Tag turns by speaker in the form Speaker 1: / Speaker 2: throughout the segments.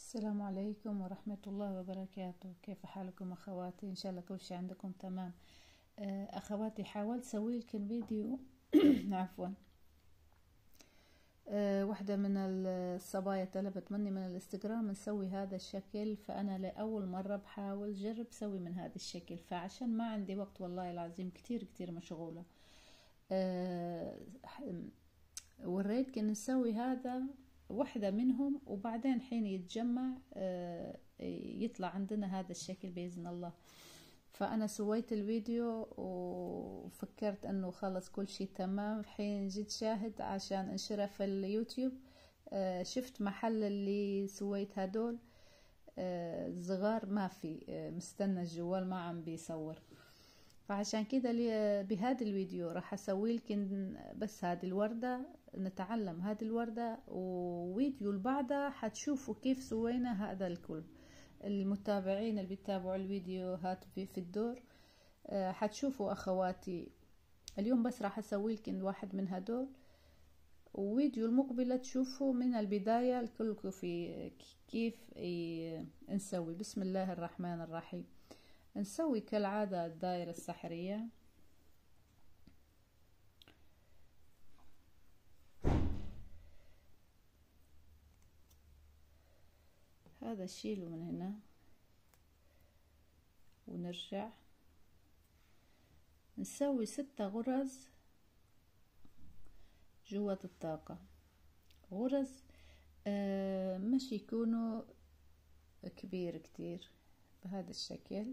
Speaker 1: السلام عليكم ورحمة الله وبركاته. كيف حالكم أخواتي؟ إن شاء الله كل شيء عندكم تمام. أخواتي، حاولت سوي لكم فيديو عفوا. واحدة من الصبايا طلبت مني من الانستغرام نسوي هذا الشكل، فأنا لأول مرة بحاول جرب سوي من هذا الشكل، فعشان ما عندي وقت والله العظيم كتير مشغولة. وريتك إن نسوي هذا واحدة منهم، وبعدين حين يتجمع يطلع عندنا هذا الشكل بإذن الله. فأنا سويت الفيديو وفكرت أنه خلص كل شيء تمام. حين جيت شاهد عشان انشرها في اليوتيوب شفت محل اللي سويت هدول صغار، ما في مستنى الجوال ما عم بيصور. فعشان كده بهذا الفيديو راح اسوي لكم بس هذه الوردة، نتعلم هذه الوردة، وفيديو اللي بعدها حتشوفوا كيف سوينا هذا الكل. المتابعين اللي بيتابعوا الفيديوهات في الدور حتشوفوا أخواتي. اليوم بس راح اسوي لكم واحد من هدول، وفيديو المقبلة تشوفوا من البداية الكل في كيف نسوي. بسم الله الرحمن الرحيم. نسوي كالعادة الدائرة السحرية. هذا شيله من هنا ونرجع نسوي 6 غرز جوة الطاقة. غرز مش يكونوا كبير كتير، بهذا الشكل.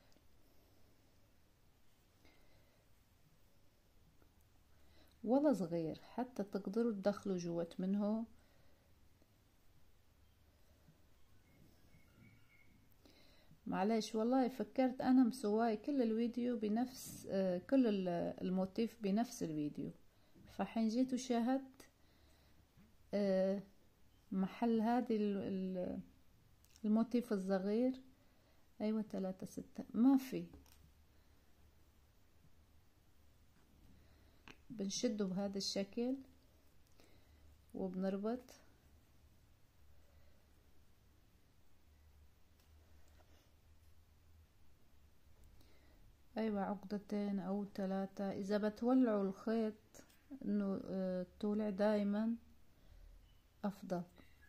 Speaker 1: ولا صغير، حتى تقدروا تدخلوا جوة منه. معلش والله فكرت انا مسواي كل الفيديو بنفس كل الموتيف بنفس الفيديو، فحين جيت وشاهدت محل هذه الموتيف الصغير، ايوه 3-6 ما في. بنشده بهذا الشكل وبنربط. ايوه 2 أو 3. اذا بتولعوا الخيط انه تولع دايما افضل.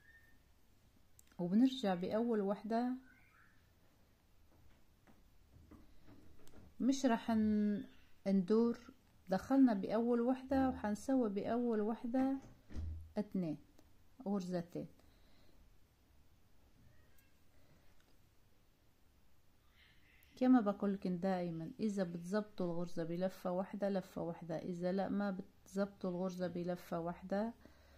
Speaker 1: وبنرجع باول وحدة، مش راح ندور. دخلنا باول وحدة وحنسوي باول وحدة 2 غرزتين. كما بقولكن دائما، اذا بتزبطوا الغرزة بلفة واحدة لفة واحدة، اذا لا ما بتزبطوا الغرزة بلفة واحدة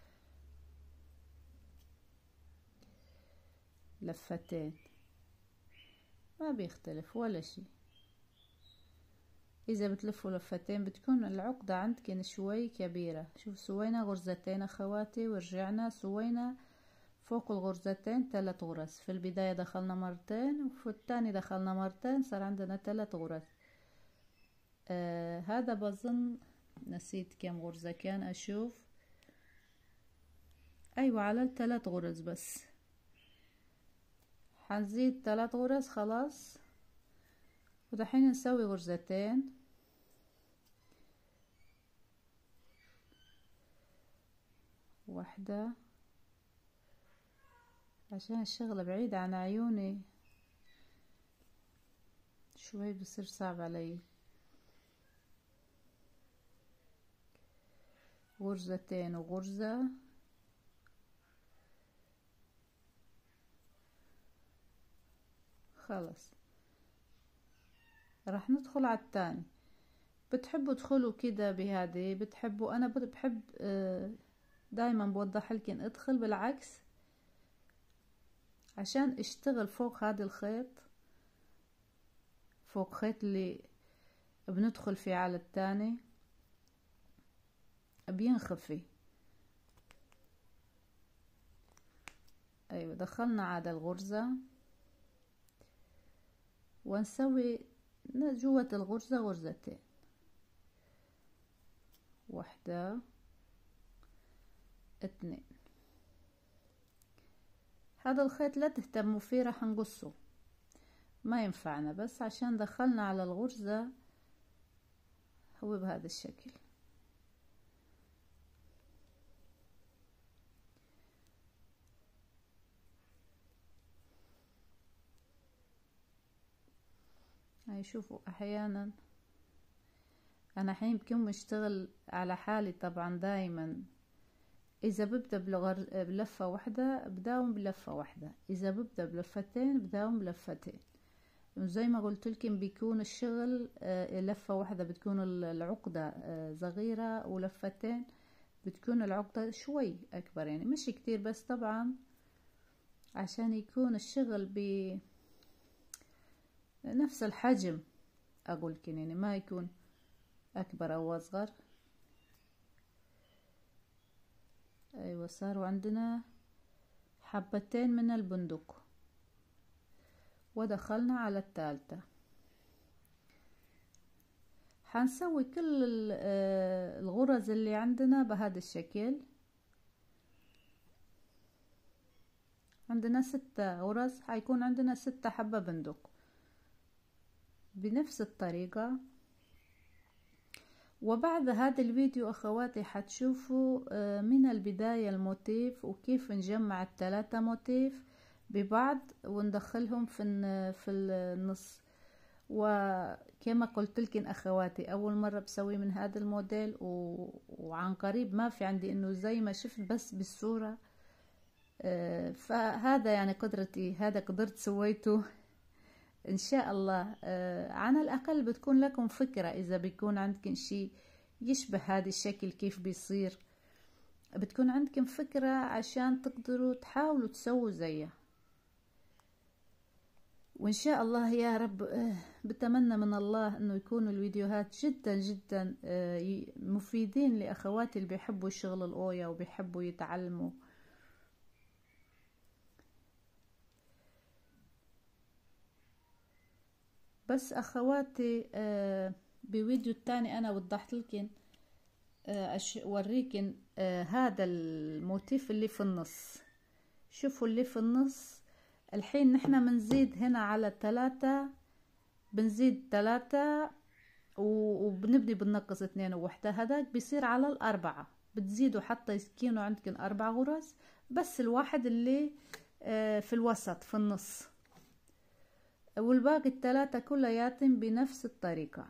Speaker 1: لفتين، ما بيختلف ولا شي. اذا بتلفوا لفتين بتكون العقدة عندكن شوي كبيرة. شوف سوينا غرزتين اخواتي ورجعنا سوينا فوق الغرزتين 3 غرز. في البداية دخلنا مرتين، وفي الثاني دخلنا مرتين، صار عندنا 3 غرز. هذا بظن نسيت كم غرزة كان اشوف. ايوه على 3 غرز بس. حنزيد 3 غرز خلاص. ودحين نسوي غرزتين، واحدة عشان الشغلة بعيدة عن عيوني شوي بصير صعب علي. غرزتين وغرزة، خلص راح ندخل على الثاني. بتحبوا تدخلوا كده بهذه، بتحبوا، انا بحب دايما بوضح لكم ادخل بالعكس عشان اشتغل فوق هذا الخيط، فوق خيط اللي بندخل فيه على الثاني بينخفي. ايوه دخلنا على الغرزة ونسوي جوة الغرزة غرزتين، 1 2. هذا الخيط لا تهتموا فيه، راح نقصه، ما ينفعنا، بس عشان دخلنا على الغرزة هو بهذا الشكل. هاي شوفوا، احيانا انا حين بكون مشتغل على حالي طبعا، دايما اذا ببدأ بلفة واحدة بداوم بلفة واحدة، اذا ببدأ بلفتين بداوم بلفتين. زي ما قلت لكم بيكون الشغل لفة واحدة بتكون العقدة صغيرة، ولفتين بتكون العقدة شوي اكبر، يعني مش كتير، بس طبعا عشان يكون الشغل بنفس الحجم، اقول لكم يعني ما يكون اكبر او اصغر. ايوه، صاروا عندنا حبتين من البندق، ودخلنا على الثالثة. حنسوي كل الغرز اللي عندنا بهذا الشكل. عندنا 6 غرز، حيكون عندنا 6 حبة بندق بنفس الطريقة. وبعد هذا الفيديو اخواتي حتشوفوا من البداية الموتيف، وكيف نجمع ال3 موتيف ببعض وندخلهم في النص. وكما قلت لكم اخواتي، اول مرة بسوي من هذا الموديل، وعن قريب ما في عندي انه زي ما شفت بس بالصورة. فهذا يعني قدرتي، هذا قدرت سويته ان شاء الله. على الاقل بتكون لكم فكرة، اذا بيكون عندكم شيء يشبه هذا الشكل كيف بيصير، بتكون عندكم فكرة عشان تقدروا تحاولوا تسووا زيه. وان شاء الله يا رب بتمنى من الله انه يكونوا الفيديوهات جدا جدا مفيدين لاخواتي اللي بيحبوا شغل الاويا وبيحبوا يتعلموا. بس اخواتي بفيديو التاني انا وضحت لكم اوريكن هذا الموتيف اللي في النص. شوفوا اللي في النص. الحين نحنا بنزيد هنا على 3، بنزيد 3 وبنبني بننقص 2 ووحدة، هذاك بيصير على 4. بتزيدوا حتى يكونوا عندكم 4 غرز، بس الواحد اللي في الوسط في النص، والباقي ال3 كلياتهم بنفس الطريقة.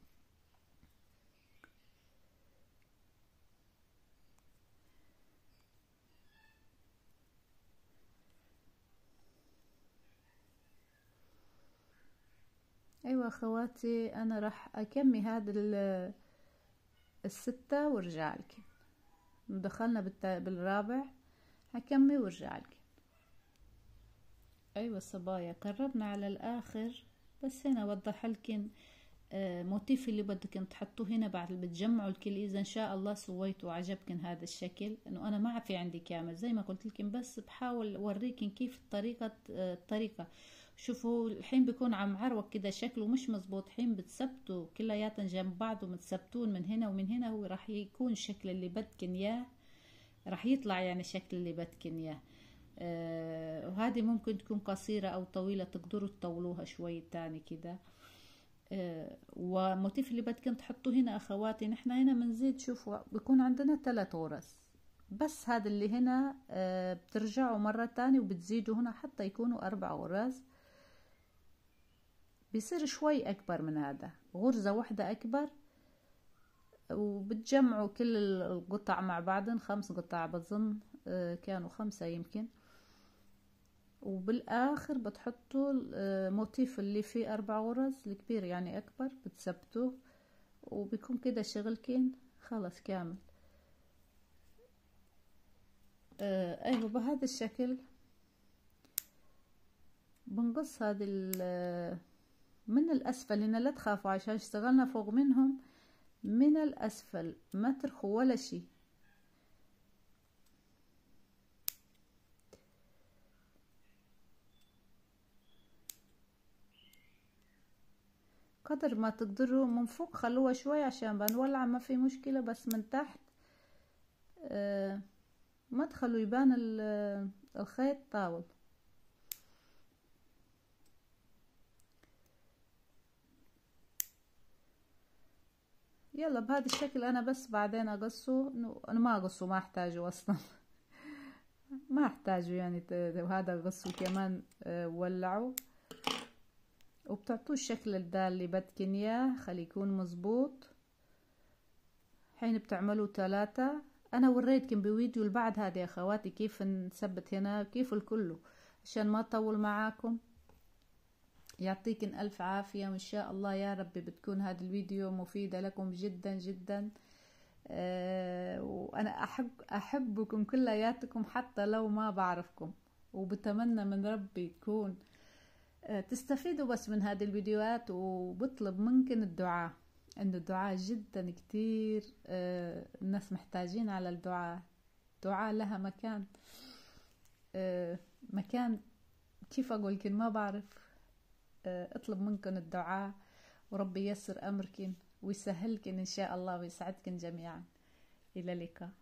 Speaker 1: ايوه اخواتي، انا راح اكمي هذا ال6 وارجع لكم. دخلنا بالرابع، هكمي وارجع لكم. ايوه صبايا، قربنا على الاخر، بس هنا وضح لكم موتيف اللي بدكم تحطوه هنا بعد اللي بتجمعوا الكل. اذا ان شاء الله سويتوا وعجبكم هذا الشكل، انه انا ما في عندي كامل زي ما قلت لكم، بس بحاول اوريكم كيف الطريقة. شوفوا الحين بيكون عم عروق كده شكله مش مزبوط، حين بتثبتوا كلياتن جنب بعض ومتثبتون من هنا ومن هنا، هو راح يكون شكل اللي بدكن اياه، راح يطلع يعني شكل اللي بدكن اياه. وهذه ممكن تكون قصيرة او طويلة، تقدروا تطولوها شوي تاني كده. وموتيف اللي بدكن تحطوه هنا اخواتي، نحن هنا بنزيد. شوفوا بيكون عندنا 3 غرز، بس هذا اللي هنا بترجعوا مرة تانية وبتزيدوا هنا حتى يكونوا 4 غرز، بيصير شوي اكبر من هذا، غرزة واحدة اكبر. وبتجمعوا كل القطع مع بعضن، 5 قطع بظن، كانوا 5 يمكن. وبالاخر بتحطوا الموتيف اللي فيه 4 غرز الكبير يعني اكبر، بتثبتوه وبيكون كده شغلكين خلص كامل. ايوه بهذا الشكل بنقص هذه من الاسفل هنا. لا تخافوا عشان اشتغلنا فوق منهم، من الاسفل ما ترخوا ولا شي. قدر ما تقدروا من فوق خلوها شوي عشان بنولع ما في مشكلة، بس من تحت ما تخلوا يبان الخيط طاول. يلا بهذا الشكل. انا بس بعدين اقصه، انا ما اقصه، ما احتاجه اصلا. ما احتاجه يعني، وهذا اقصه كمان ولعه، وبتعطوه الشكل اللي بدكن اياه، خلي يكون مزبوط. حين بتعملوا 3، انا وريتكم بفيديو اللي بعد هذا يا اخواتي كيف نثبت هنا، كيف الكله، عشان ما اطول معاكم. يعطيكم الف عافية، وان شاء الله يا رب بتكون هذا الفيديو مفيدة لكم جدا جدا. وانا احبكم كلياتكم حتى لو ما بعرفكم، وبتمنى من ربي تكون تستفيدوا بس من هذه الفيديوهات. وبطلب منكم الدعاء، انه الدعاء جدا كتير، الناس محتاجين على الدعاء. الدعاء لها مكان، مكان كيف اقول لكم ما بعرف. اطلب منكم الدعاء، وربي ييسر امركم ويسهلكم ان شاء الله ويسعدكم جميعا. الى اللقاء.